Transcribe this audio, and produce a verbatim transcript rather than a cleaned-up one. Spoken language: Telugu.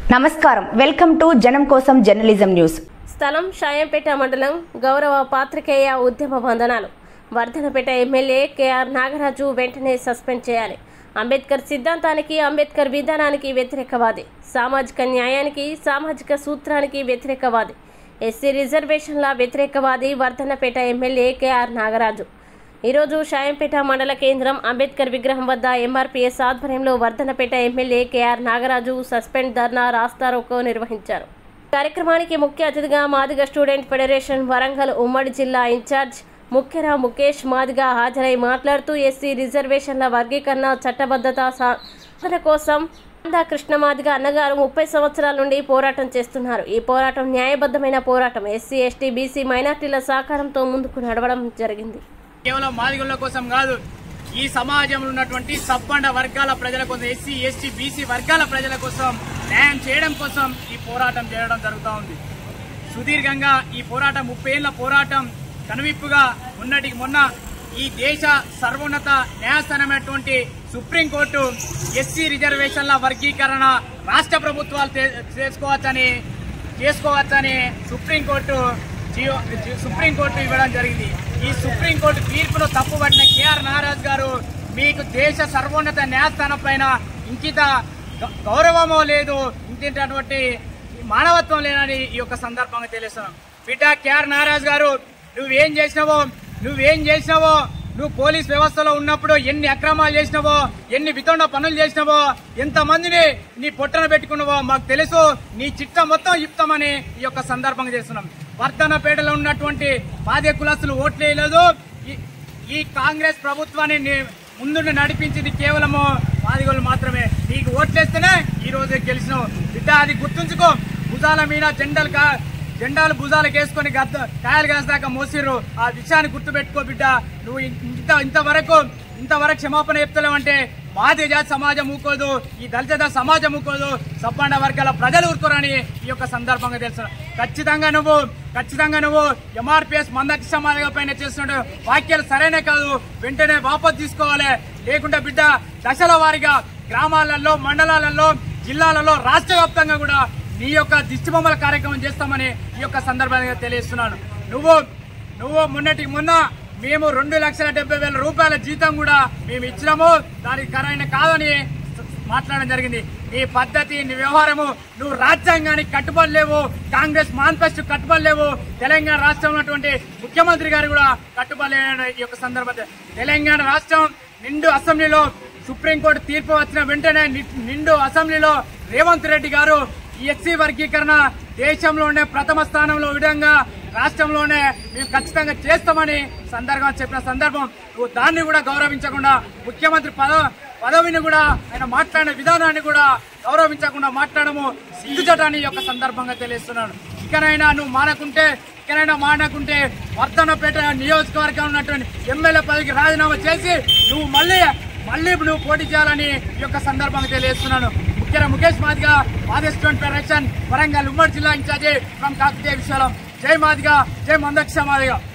నమస్కారం, వెల్కమ్ టు జనం కోసం జర్నలిజం న్యూస్. స్థలం షాయంపేట మండలం. గౌరవ పాత్రికేయ ఉద్యమ వందనాలు. వర్ధనపేట ఎమ్మెల్యే కేఆర్ నాగరాజు వెంటనే సస్పెండ్ చేయాలి. అంబేద్కర్ సిద్ధాంతానికి, అంబేద్కర్ విధానానికి వ్యతిరేకవాది. సామాజిక న్యాయానికి, సామాజిక సూత్రానికి వ్యతిరేకవాది. ఎస్సీ రిజర్వేషన్ల వ్యతిరేకవాది వర్ధనపేట ఎమ్మెల్యే కేఆర్ నాగరాజు ఈరోజు షాయంపేట మండల కేంద్రం అంబేద్కర్ విగ్రహం వద్ద ఎంఆర్పీఎస్ ఆధ్వర్యంలో Wardhannapet MLA KR Nagaraju suspend ధర్నా రాస్తారోకో నిర్వహించారు. కార్యక్రమానికి ముఖ్య అతిథిగా మాదిగ స్టూడెంట్ ఫెడరేషన్ వరంగల్ ఉమ్మడి జిల్లా ఇన్ఛార్జ్ ముఖ్యరా ముఖేష్ మాదిగ హాజరై మాట్లాడుతూ ఎస్సీ రిజర్వేషన్ల వర్గీకరణ చట్టబద్ధత సాధన కోసం కృష్ణ మాదిగ అన్నగారు ముప్పై సంవత్సరాల నుండి పోరాటం చేస్తున్నారు. ఈ పోరాటం న్యాయబద్ధమైన పోరాటం. ఎస్సీ, ఎస్టీ, బీసీ, మైనార్టీల సహకారంతో ముందుకు నడవడం జరిగింది. కేవలం మాదిగల కోసం కాదు, ఈ సమాజంలో ఉన్నటువంటి సబ్బండ వర్గాల ప్రజల కోసం, ఎస్సీ, ఎస్టీ, బీసీ వర్గాల ప్రజల కోసం న్యాయం చేయడం కోసం ఈ పోరాటం చేయడం జరుగుతూ ఉంది. సుదీర్ఘంగా ఈ పోరాటం ముప్పై ఏళ్ల పోరాటం కనువిప్పుగా ఉన్నటికి మొన్న ఈ దేశ సర్వోన్నత న్యాయస్థానమైనటువంటి సుప్రీంకోర్టు ఎస్సీ రిజర్వేషన్ల వర్గీకరణ రాష్ట్ర ప్రభుత్వాలు చేసుకోవచ్చని చేసుకోవచ్చని సుప్రీంకోర్టు సుప్రీంకోర్టు ఇవ్వడం జరిగింది. ఈ సుప్రీంకోర్టు తీర్పును తప్పుపట్టిన కేఆర్ నాగరాజ్ గారు, మీకు దేశ సర్వోన్నత న్యాయస్థానం పైన ఇంకిత గౌరవమో లేదు, ఇంకేటువంటి మానవత్వం లేదని ఈ యొక్క సందర్భంగా తెలుస్తున్నాం. బిడ్డ కేఆర్ నాగరాజ్ గారు, నువ్వేం చేసినావో నువ్వేం చేసినావో నువ్వు పోలీస్ వ్యవస్థలో ఉన్నప్పుడు ఎన్ని అక్రమాలు చేసినావో, ఎన్ని వితండ పనులు చేసినావో, ఎంతమందిని నీ పొట్టన పెట్టుకున్నావో మాకు తెలుసు. నీ చిట్ట మొత్తం ఇస్తామని ఈ యొక్క సందర్భంగా చేస్తున్నాం. వర్ధనపేటలో ఉన్నటువంటి మాదిగ కులస్తులు ఓట్లేయలేదు. ఈ కాంగ్రెస్ ప్రభుత్వాన్ని ముందుండి నడిపించింది కేవలము మాదిగలు మాత్రమే. నీకు ఓట్లేస్తేనే ఈ రోజు గెలిచినావు బిడ్డ, అది గుర్తుంచుకో. భుజాల మీద జెండాలు జెండాలు భుజాలకు వేసుకొని గద్ద కాయలు కాసాక మోసిర్రు. ఆ విషయాన్ని గుర్తుపెట్టుకో బిడ్డ. నువ్వు ఇంత ఇంతవరకు ఇంతవరకు క్షమాపణ చెప్తలేవంటే మాదిగ జాతి సమాజం ఊకోదు, ఈ దళిత సమాజం ఊకోదు, సబ్బండ వర్గాల ప్రజలు ఊరుకోరని ఈ యొక్క సందర్భంగా తెలుసు. ఖచ్చితంగా నువ్వు ఖచ్చితంగా నువ్వు ఎంఆర్పీఎస్ మందకి సమాధిగా పైన చేస్తున్న వాక్యాలు సరైన కాదు, వెంటనే వాపసు తీసుకోవాలి. లేకుంటే బిడ్డ దశల వారీగా గ్రామాలలో, మండలాలలో, జిల్లాలలో, రాష్ట్ర వ్యాప్తంగా కూడా నీ యొక్క దిష్టిబొమ్మల కార్యక్రమం చేస్తామని ఈ యొక్క సందర్భంగా తెలియజేస్తున్నాను. నువ్వు నువ్వు మొన్నటి మొన్న మేము రెండు లక్షల డెబ్బై వేల రూపాయల జీతం కూడా మేము ఇచ్చినాము, దానికి ఖరైన కాదని మాట్లాడడం జరిగింది. నీ పద్ధతి, నీ వ్యవహారము, నువ్వు రాజ్యాంగానికి కట్టుబడలేవు, కాంగ్రెస్ మేనిఫెస్టో కట్టుబడలేవు, తెలంగాణ రాష్ట్రంలో ఉన్నటువంటి ముఖ్యమంత్రి గారు కూడా కట్టుబడలేని ఈ యొక్క సందర్భంగా తెలంగాణ రాష్ట్రం నిండు అసెంబ్లీలో సుప్రీంకోర్టు తీర్పు వచ్చిన వెంటనే నిండు అసెంబ్లీలో రేవంత్ రెడ్డి గారు ఈ ఎస్సీ వర్గీకరణ దేశంలోనే ప్రథమ స్థానంలో విధంగా రాష్ట్రంలోనే మేము ఖచ్చితంగా చేస్తామని సందర్భంగా చెప్పిన సందర్భం, నువ్వు దాన్ని కూడా గౌరవించకుండా ముఖ్యమంత్రి పదవ పదవిని కూడా ఆయన మాట్లాడిన విధానాన్ని కూడా గౌరవించకుండా మాట్లాడము సిగ్గుచటాన్ని యొక్క సందర్భంగా తెలియజేస్తున్నాను. ఇకనైనా నువ్వు మానకుంటే ఇకనైనా మానకుంటే వర్ధనపేట నియోజకవర్గం ఉన్నటువంటి ఎమ్మెల్యే పదవికి రాజీనామా చేసి నువ్వు మళ్ళీ మళ్ళీ నువ్వు పోటీ చేయాలని ఈ యొక్క సందర్భంగా తెలియజేస్తున్నాను. ముఖ్యంగా ముఖేష్ మాదిగ, మాదిగ స్టూడెంట్ ఫెడరేషన్ వరంగల్ ఉమ్మడి జిల్లా ఇన్ఛార్జి ఫ్రమ్ కాకతీయ విశ్వవిద్యాలయం. జై మాదిగ, జై మందక్ష మాదిగ.